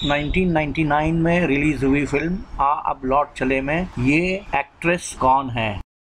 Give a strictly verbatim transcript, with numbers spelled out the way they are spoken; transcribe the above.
Nineteen ninety nine में release हुई film आ अब लौट चले में ये एक्ट्रेस कौन है?